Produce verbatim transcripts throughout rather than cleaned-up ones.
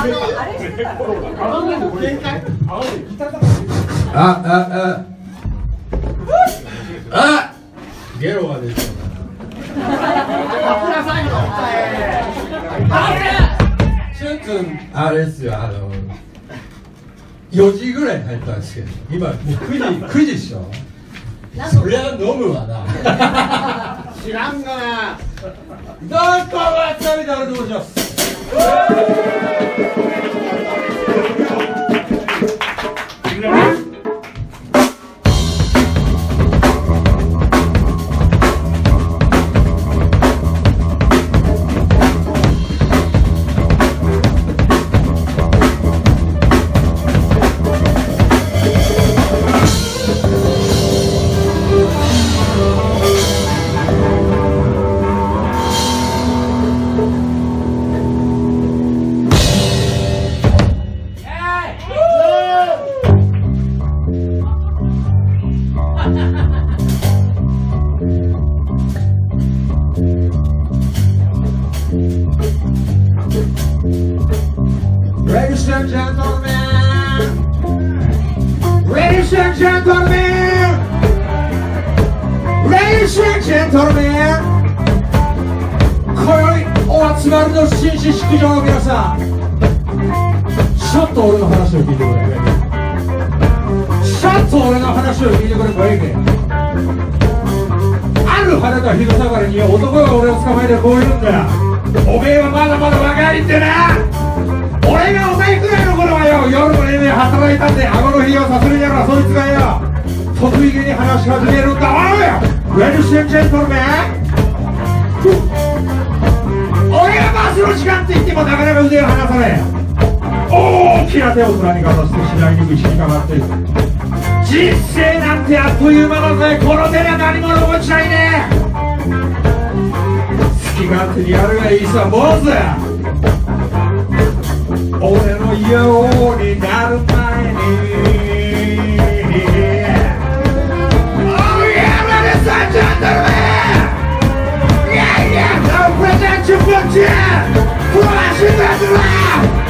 あああゲロが出てるちょっとあれですよ、あのよじぐらいに入ったんですけど、今もうくじくじでしょ。そりゃ飲むわな。 知らんがな。 どうもわさびだろと申します。Ladies and gentlemen, ladies and gentlemen, ladies and gentlemen, 今宵お集まりの紳士式場の皆さん、ちょっと俺の話を聞いてくれ。ちょっと俺の話を聞いてくれ、小池。ある晴れた昼下がりに男が俺を捕まえてこう言うんだよ。おめえはまだまだ若いってな。俺がお前くらいの頃はよ、夜もねえ働いたんで顎のひげをさするやらそいつがよ、得意げに話し始めるんだ。おい Ladies and gentlemen、 俺がバスの時間って言ってもなかなか腕を離さねえ。大きな手を空にかざして次第に道にかかっていく。人生なんてあっという間だぜ。この手には何も残っちゃいねえ。好き勝手にやるがいいさ、坊主。俺のようになる前に Oh yeah, ladies and gentlemen, yeah, yeah, now present your fortune, flash in the light.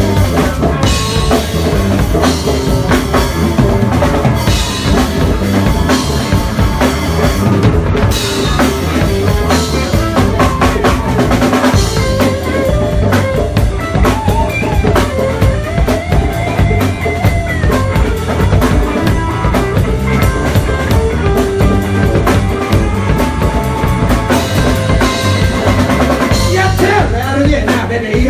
「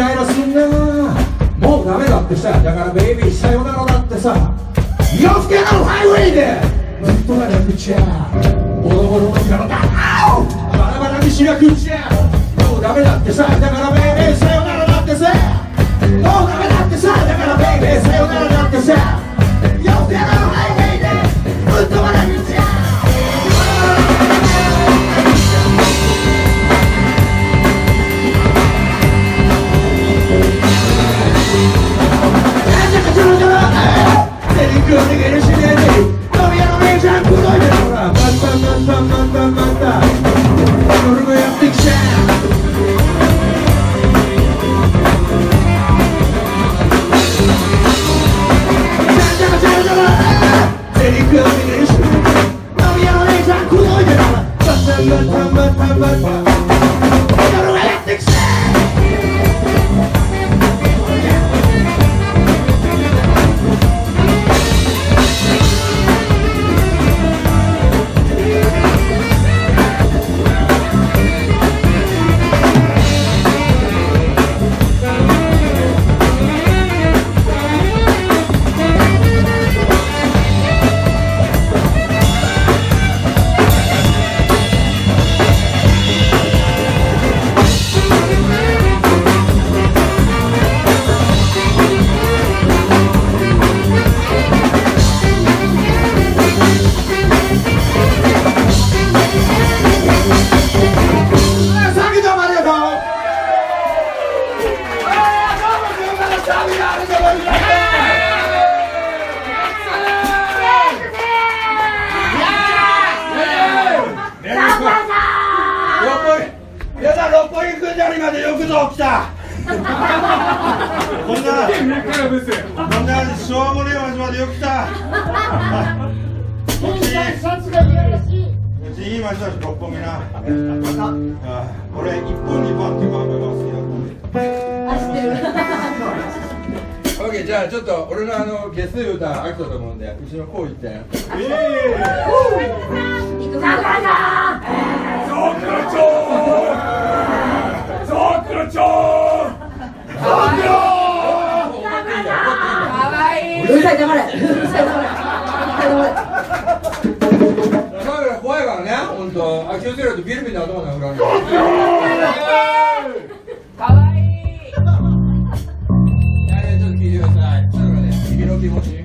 ライラすんなもうダメだってさだからベイビーさよならだってさ夜更けのハイウェイでずっとならくちゃボロボロの体バラバラにしなくちゃもうダメだってさだからベイビーさよならだってさもうダメだってさだからベイビーさよならだってさ夜更けのハイウェイでずっとならくちゃじゃあちょっと俺のあの下水歌飽きたと思うんでうちのこう言ってええーさくらちゃんさくらちゃんさくらちゃんさくらかわいいうるさい黙れうるさい黙れさくら怖いからねほんとあ気をつけろってビルビルの頭の裏にかわいい気持ち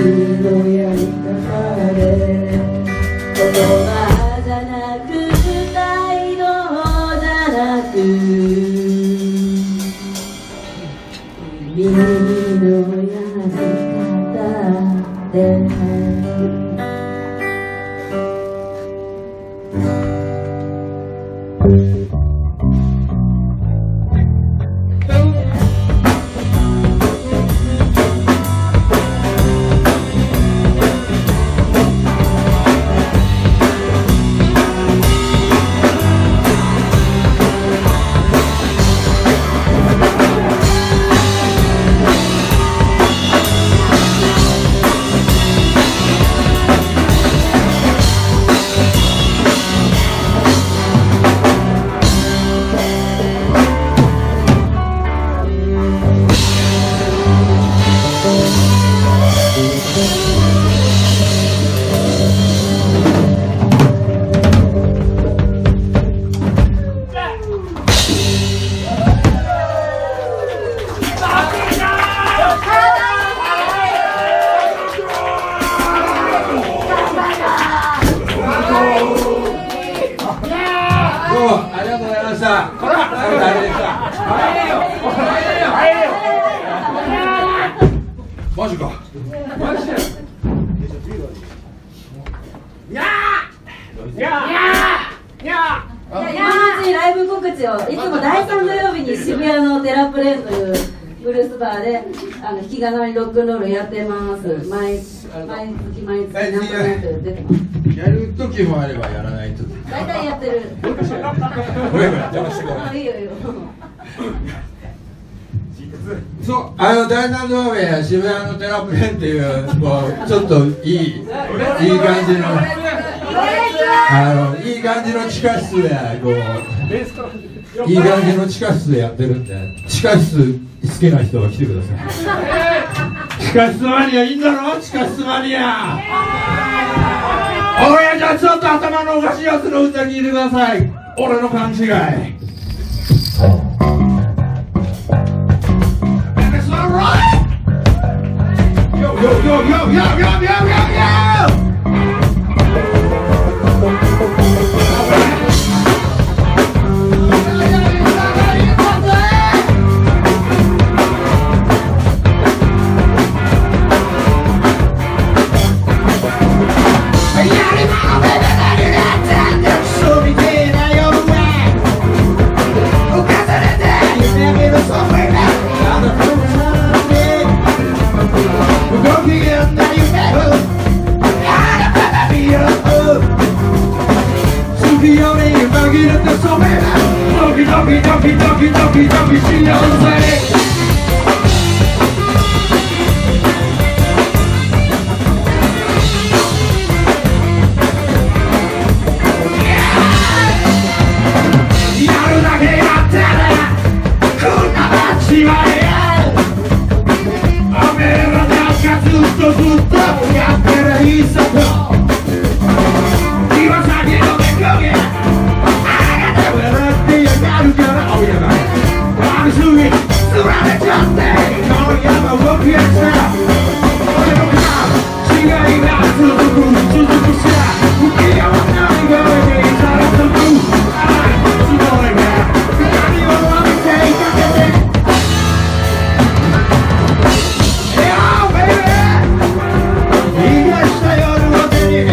のやり方で言葉じゃなく態度じゃなく君のやり方でマジか。マジで。 いやーいやーいやー今のうちにライブ告知をいつもだいさん土曜日に渋谷のテラプレーンというブルースバーであの弾き語りロックンロールやってます。毎毎月毎月何となく出てます。 やる時もあればやらない時。 大体やってる。 これこれ邪魔してこあいいよいいよ。 そう、あのだいさん土曜日や渋谷のテラプレーンっていうこうちょっといいいい感じのあのいい感じの地下室でこういい感じの地下室でやってるんで地下室好きな人が来てください。地下室マニアいいんだろ地下室マニア。おやじゃあちょっと頭のおかしいやつの歌聞いてください。俺の勘違い。Yo, yo, yo, yo, yo, yo, yo, yo, yo! Doki, doki, doki, doki, doki, doki, signore. 「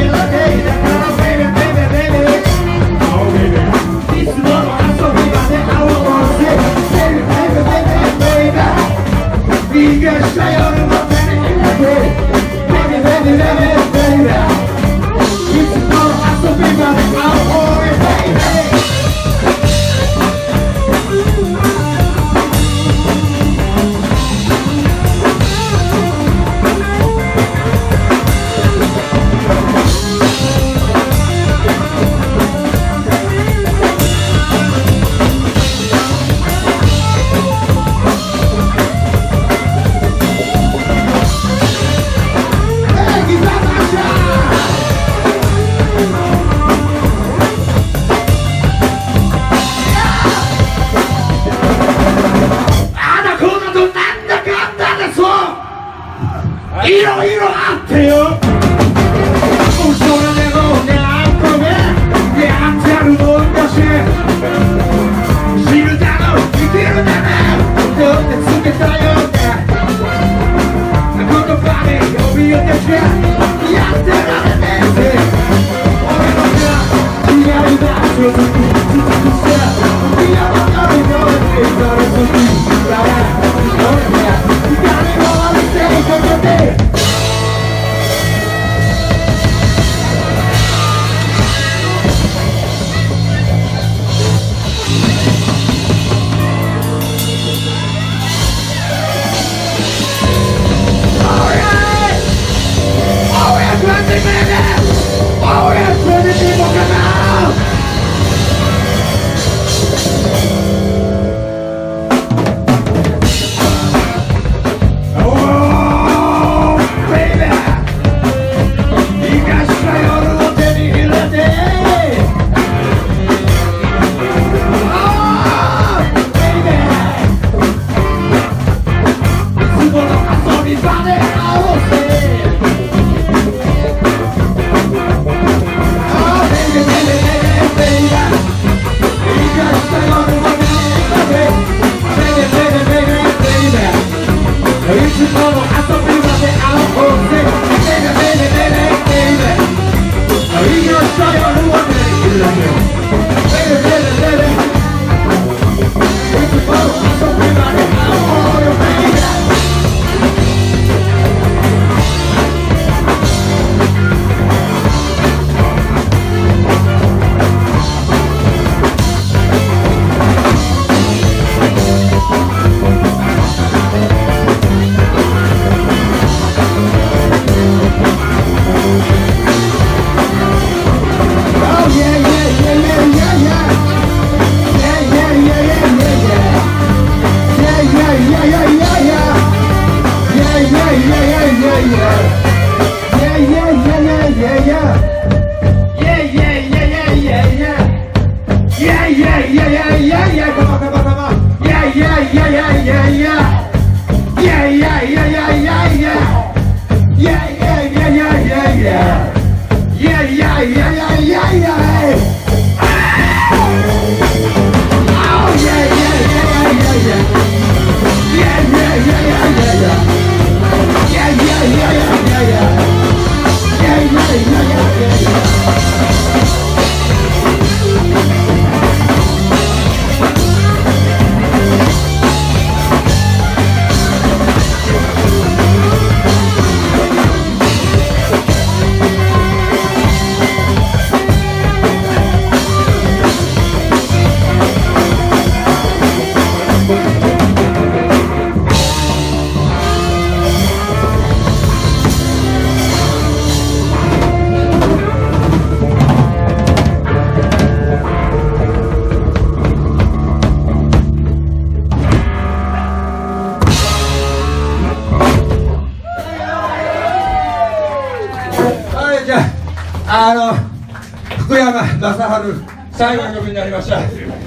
あの福山雅治最後の曲になりました。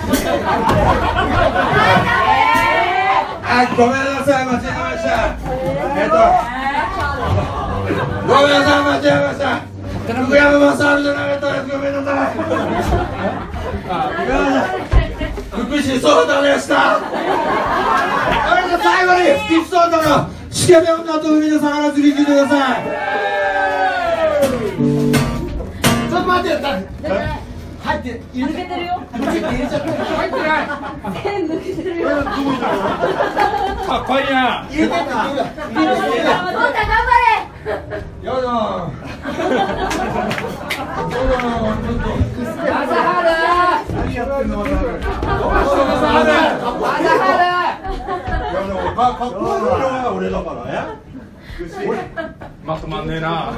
あ、ごめんなさい、間違えました。えっとごめんなさい、間違えました。福山雅治じゃなかったです。ごめんなさい。福士蒼汰でした。最後に福士蒼汰の「しけべ女と海の魚釣り」聞いてください。 待って、入って抜けてるよ。 入ってない。 線抜けてるよ。 かっこいいな。 入れてた。 頑張れ。 やだ。かっこいいな、俺だからね。まとまんねえな。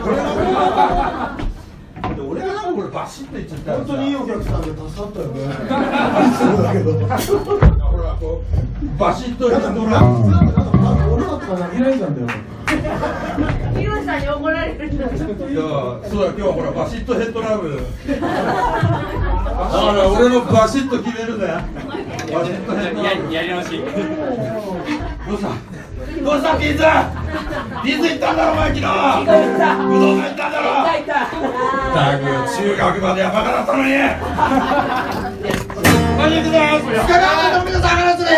俺がなんかこれバシッといっちゃったら、 本当にいいお客さんで助かったよね。 そうだけど。ほらこうバシッといったら、 俺だったら投げられちゃうんだよ。 ヒロさんに怒られるんだ。 いや、そうだ、今日はほらバシッとヘッドラブ。だから俺のバシッと決めるんだよ。バシッとヘッドラブ。やり直し。どうした？どうしたピーズ？ピーズ行ったんだろお前昨日。うどんが行ったんだろ。だいぶ中学まではバカだったのに。こんにちは。スカラーの皆さん話すね。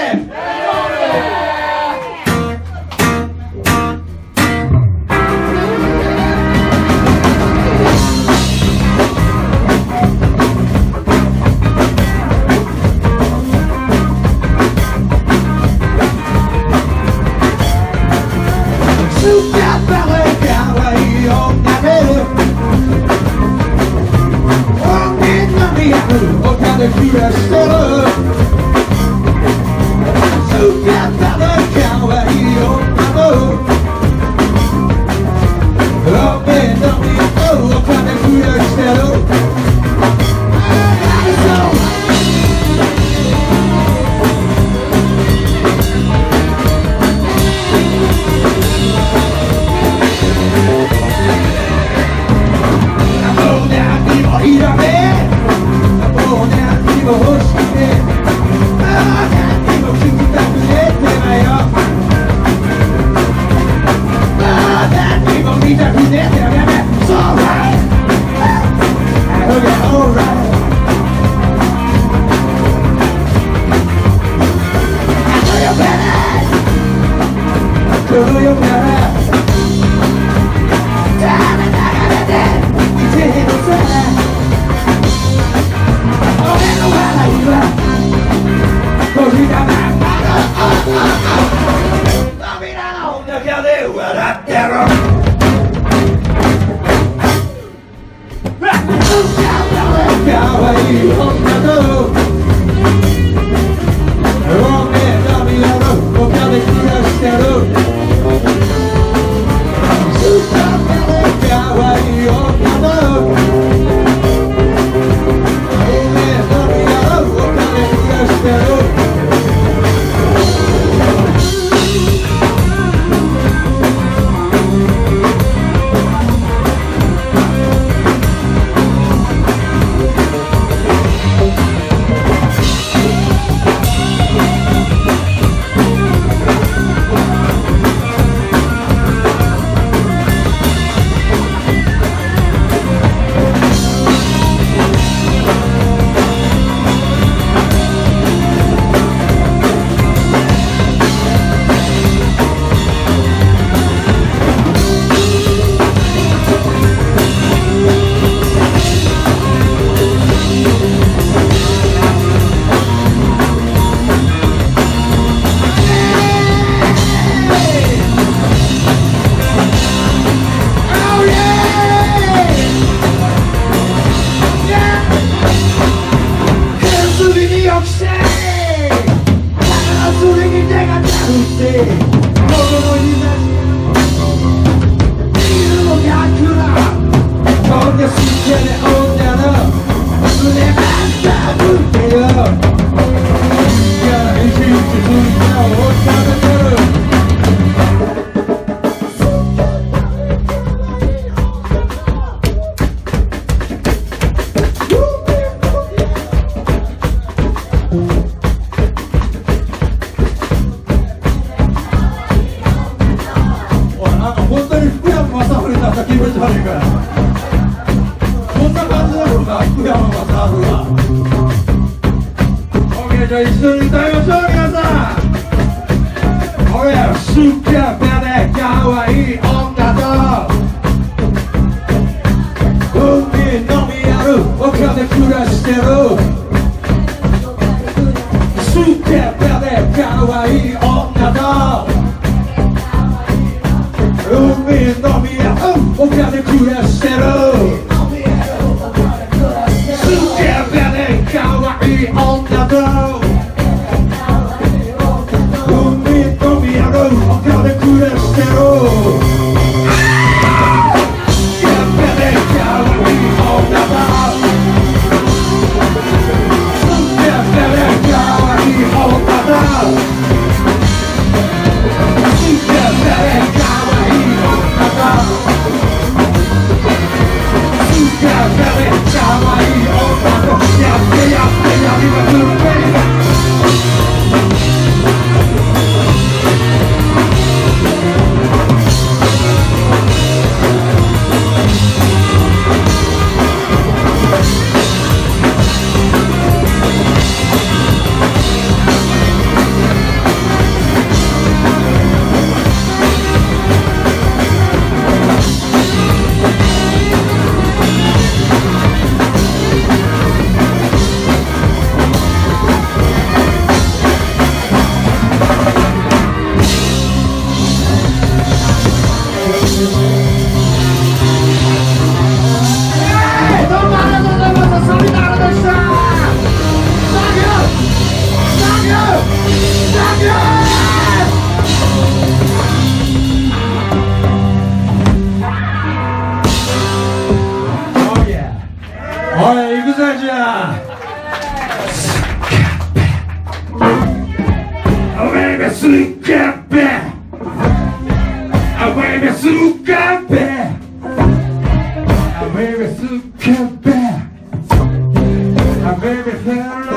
Baby, fell